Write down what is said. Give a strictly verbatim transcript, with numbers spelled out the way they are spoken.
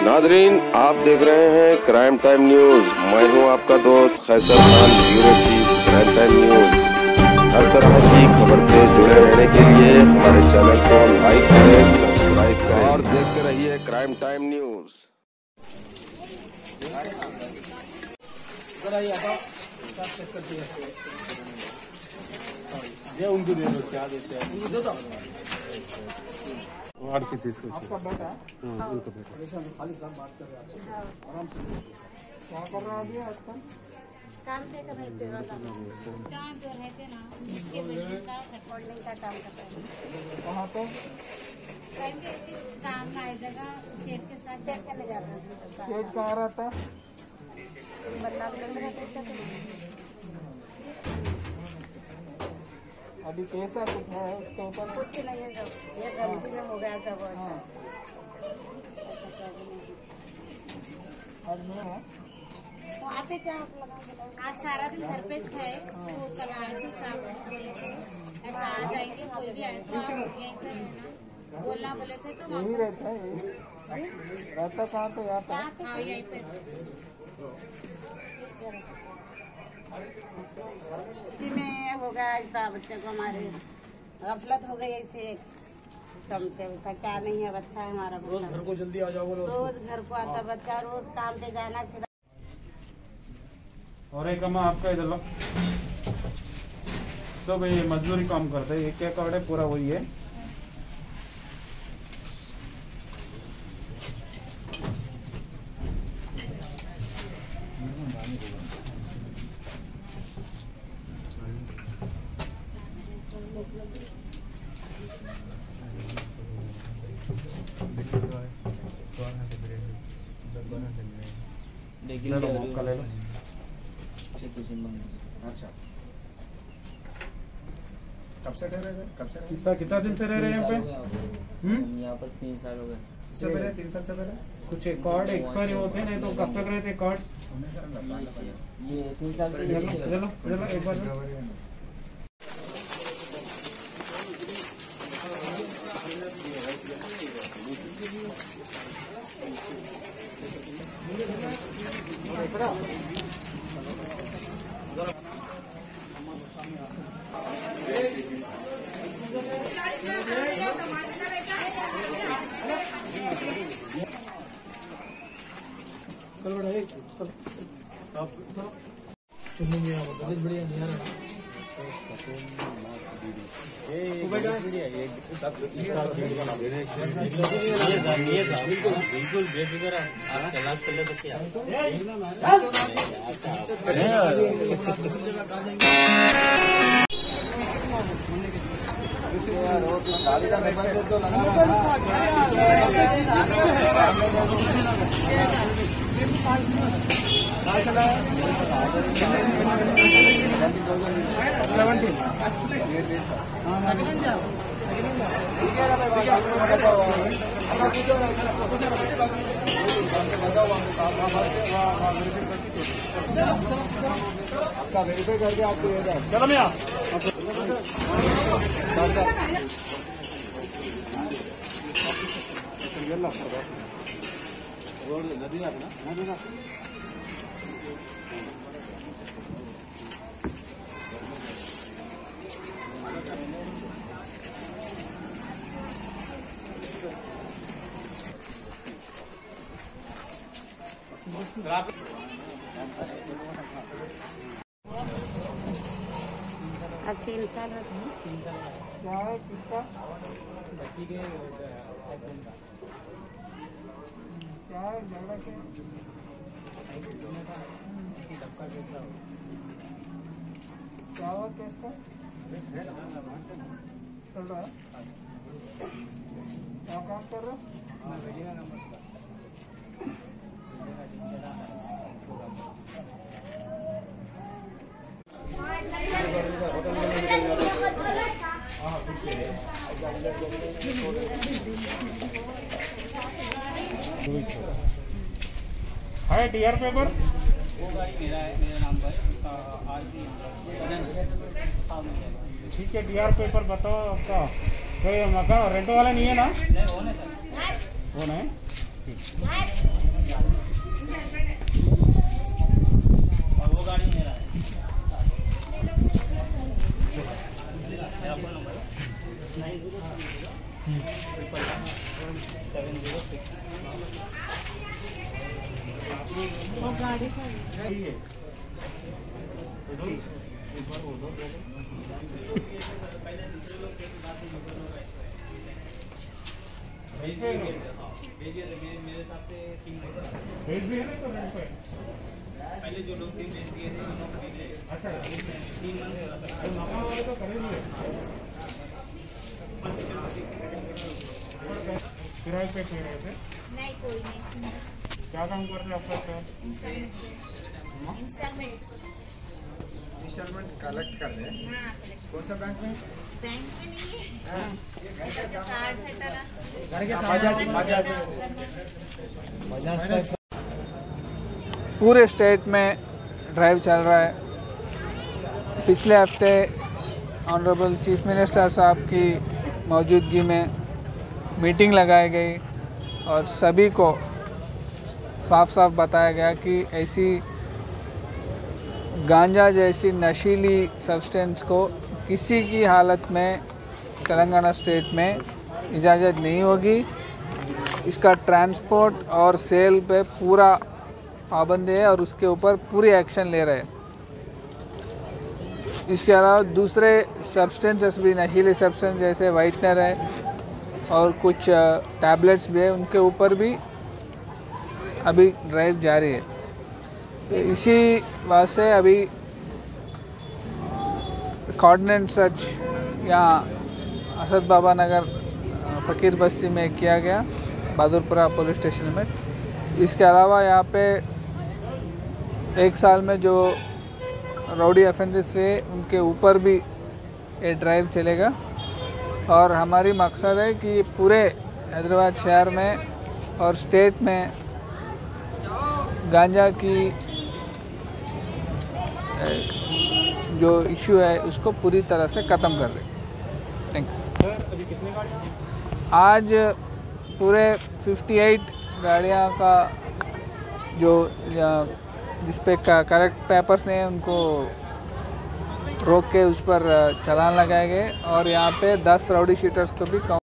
Nadreen, आप देख रहे हैं क्राइम टाइम न्यूज। मैं हूं आपका दोस्त Qaiser Khan, bureau chief crime time news. हर तरह की खबर से जुड़े रहने के लिए हमारे चैनल को लाइक करें, सब्सक्राइब करें और देखते रहिए क्राइम टाइम न्यूज। ये उनको दे दो, क्या देते हैं उनको दे दो। वार्ड की तीस आपका बेटा है? हाँ, उनका बेटा। खाली साहब बात कर रहे हैं आपसे, आराम से। क्या कर रहा है अभी आजकल? काम पे कर रहे थे वाला जहाँ जो रहते ना इसके बिल्डिंग का रिकॉर्डिंग का काम कर रहे हैं। कहाँ पे? कहीं पे ऐसी काम ना जगह शेड के साथ शेड करने जा रहे हैं। शेड कहाँ रहता? बदलाव लग रहा है। अभी कैसा कुछ है उसके ऊपर? कुछ नहीं है, जो ये गलती में हो गया था वो। हाँ। आज नहीं है? वहाँ पे क्या आप लगा आज सारा दिन घर पे है। वो कल आए थे शाम को बोले थे ऐसा आ जाएंगे, कोई भी आए तो आप यहीं पे रहना बोलना बोले थे। तो यही रहता है? यही रहता कहाँ पे? यहाँ पे? हाँ यहीं पे। इसी में हो गया ऐसा, बच्चे को हमारे गफलत हो गई ऐसे समझे उसका क्या नहीं है। बच्चा है हमारा, रोज घर को जल्दी आ जाओ। रोज घर को आता बच्चा, रोज काम पे जाना चाहिए। और एक अम्मा आपका इधर लो। तो भाई मजदूरी काम करते हैं, एक क्या कार्ड है पूरा वही है। अच्छा, कब से रह रहे थे? कब से कितना कितना दिन से रह रहे हैं यहाँ पे? हम यहाँ पर तीन साल हो गए। इससे पहले तीन साल से पहले कुछ एक कार्ड एक्सपायरी होते हैं, नहीं तो कब तक रहते कार्ड? ये तीन साल के लिए चलो चलो एक बार चलो बड़ा एक चुनने में आओ, बहुत बढ़िया नहीं आ रहा। बिल्कुल बेफिक्र आप क्लास कर ले बच्चे। आपका वेरीफाई करके आपको ये जाए। चलो भैया नदी ना नदी ना अब तीन साल क्या है किसका? बच्ची के क्या है झगड़ा? के क्या हुआ केस का? चल रहा है? क्या काम कर रहे हो? है टी आर पेपर? वो गाड़ी मेरा है, मेरे नाम पर आरसी। ठीक है, टी आर पेपर बताओ आपका। कोई मकान रेंट वाला नहीं है ना? नहीं, वो नहीं सर। वो नहीं और वो गाड़ी मेरा है। मेरा phone number nine zero triple seven zero six. वो गाड़ी का मेरे हिसाब से तीन भेज भी है ना तो रेंट पे। पहले जो लोग थे भेज दिए थे उन्होंने अच्छा तीन मंथ तो नामा वाले तो करेंगे किराए पे दे रहे थे। नहीं कोई नहीं क्या काम कर रहे हैं आपका सर? इंस्टॉलमेंट इंस्टॉलमेंट कलेक्ट कर रहे हैं। हाँ कौन सा बैंक में? बैंक में नहीं है जो कार्ड है तरह बजाज बजाज पूरे स्टेट में ड्राइव चल रहा है। पिछले हफ्ते ऑनरेबल चीफ मिनिस्टर साहब की मौजूदगी में मीटिंग लगाई गई और सभी को साफ साफ बताया गया कि ऐसी गांजा जैसी नशीली सब्सटेंस को किसी की हालत में तेलंगाना स्टेट में इजाज़त नहीं होगी। इसका ट्रांसपोर्ट और सेल पे पूरा पाबंदी है और उसके ऊपर पूरी एक्शन ले रहे हैं। इसके अलावा दूसरे सब्सटेंसेस भी नशीले सब्सटेंस जैसे वाइटनर है और कुछ टैबलेट्स भी है, उनके ऊपर भी अभी ड्राइव जारी है। तो इसी बात से अभी कोऑर्डिनेट सर्च यहाँ असद बाबा नगर फ़कीर बस्ती में किया गया, बहादुरपुरा पुलिस स्टेशन में। इसके अलावा यहाँ पे एक साल में जो राउडी ऑफेंसेस हुए उनके ऊपर भी ये ड्राइव चलेगा और हमारी मकसद है कि पूरे हैदराबाद शहर में और स्टेट में गांजा की जो इशू है उसको पूरी तरह से ख़त्म कर दें। Thank you. अभी कितने गाड़ी? आज पूरे अट्ठावन गाड़ियाँ का जो जिस पे का करेक्ट पेपर्स नहीं है उनको रोक के उस पर चालान लगाए गए और यहाँ पे दस राउडी शीटर्स को भी